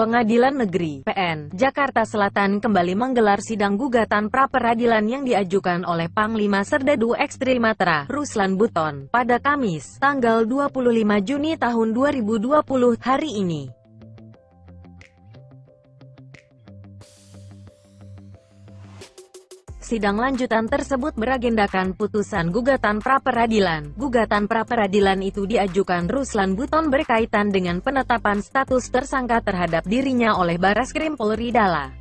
Pengadilan Negeri (PN) Jakarta Selatan kembali menggelar sidang gugatan pra-peradilan yang diajukan oleh Panglima Serdadu Ekstrim Matra, Ruslan Buton, pada Kamis, tanggal 25 Juni tahun 2020, hari ini. Sidang lanjutan tersebut beragendakan putusan gugatan pra-peradilan. Gugatan pra-peradilan itu diajukan Ruslan Buton berkaitan dengan penetapan status tersangka terhadap dirinya oleh Barreskrim Polri Dala.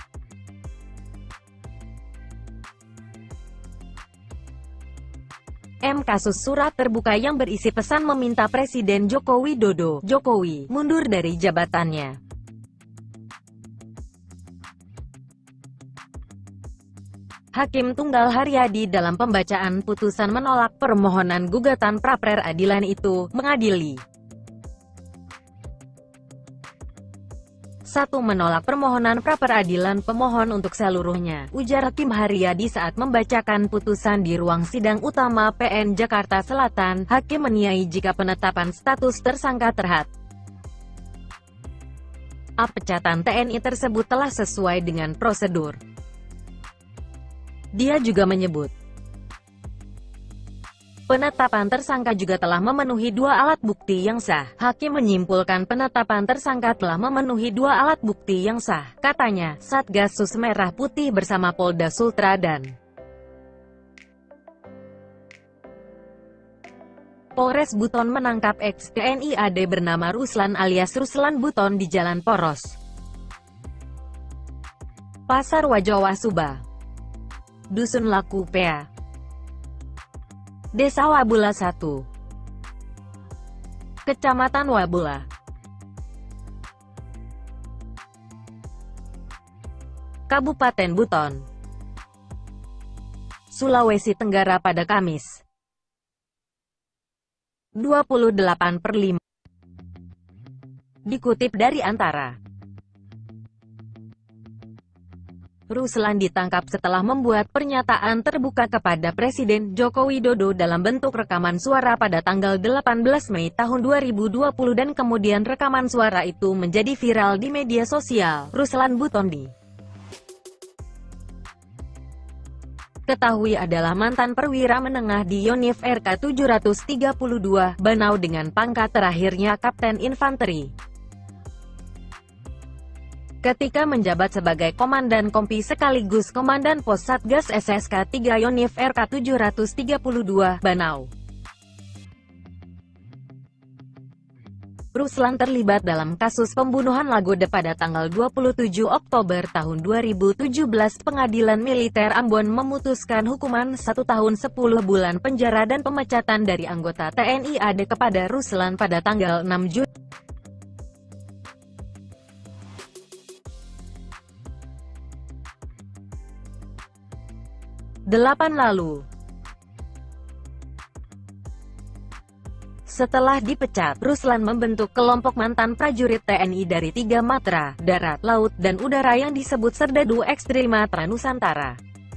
Kasus surat terbuka yang berisi pesan meminta Presiden Joko Widodo, Jokowi, mundur dari jabatannya. Hakim Tunggal Haryadi dalam pembacaan putusan menolak permohonan gugatan pra-peradilan itu, mengadili. 1. Menolak permohonan pra-peradilan pemohon untuk seluruhnya, ujar Hakim Haryadi saat membacakan putusan di ruang sidang utama PN Jakarta Selatan. Hakim menilai jika penetapan status tersangka terhadap pecatan TNI tersebut telah sesuai dengan prosedur. Dia juga menyebut, penetapan tersangka juga telah memenuhi 2 alat bukti yang sah. Hakim menyimpulkan penetapan tersangka telah memenuhi 2 alat bukti yang sah, katanya. Satgasus Merah Putih bersama Polda Sultra dan Polres Buton menangkap ex-TNI AD bernama Ruslan alias Ruslan Buton di Jalan Poros, Pasar Wajowa, Subah, Dusun Laku Pea, Desa Wabula 1, Kecamatan Wabula, Kabupaten Buton, Sulawesi Tenggara pada Kamis, 28/5. Dikutip dari Antara, Ruslan ditangkap setelah membuat pernyataan terbuka kepada Presiden Joko Widodo dalam bentuk rekaman suara pada tanggal 18 Mei tahun 2020 dan kemudian rekaman suara itu menjadi viral di media sosial. Ruslan Buton diketahui adalah mantan perwira menengah di Yonif RK 732, Banau dengan pangkat terakhirnya Kapten Infanteri. Ketika menjabat sebagai Komandan Kompi sekaligus Komandan Pos Satgas SSK 3 Yonif RK 732, Banau. Ruslan terlibat dalam kasus pembunuhan Lagode pada tanggal 27 Oktober tahun 2017. Pengadilan Militer Ambon memutuskan hukuman 1 tahun 10 bulan penjara dan pemecatan dari anggota TNI AD kepada Ruslan pada tanggal 6 Juni. 8 lalu. Setelah dipecat, Ruslan membentuk kelompok mantan prajurit TNI dari 3 matra, darat, laut, dan udara yang disebut Serdadu Ekstrim Matra Nusantara.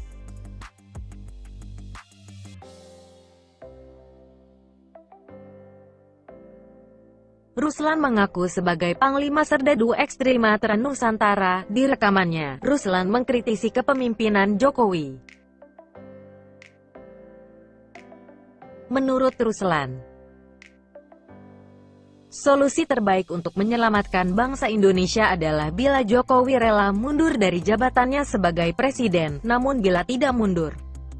Ruslan mengaku sebagai Panglima Serdadu Ekstrim Matra Nusantara. Di rekamannya, Ruslan mengkritisi kepemimpinan Jokowi. Menurut Ruslan, solusi terbaik untuk menyelamatkan bangsa Indonesia adalah bila Jokowi rela mundur dari jabatannya sebagai presiden, namun bila tidak mundur,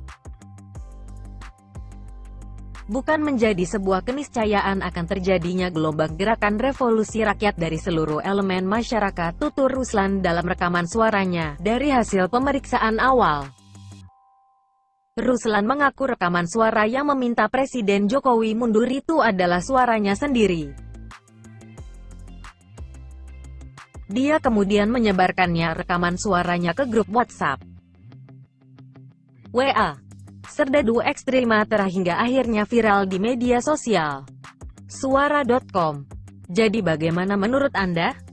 bukan menjadi sebuah keniscayaan akan terjadinya gelombang gerakan revolusi rakyat dari seluruh elemen masyarakat, tutur Ruslan dalam rekaman suaranya. Dari hasil pemeriksaan awal, Ruslan mengaku rekaman suara yang meminta Presiden Jokowi mundur itu adalah suaranya sendiri. Dia kemudian menyebarkannya rekaman suaranya ke grup WhatsApp, WA, Serdadu Ekstrim Matra hingga akhirnya viral di media sosial. Suara.com. Jadi bagaimana menurut Anda?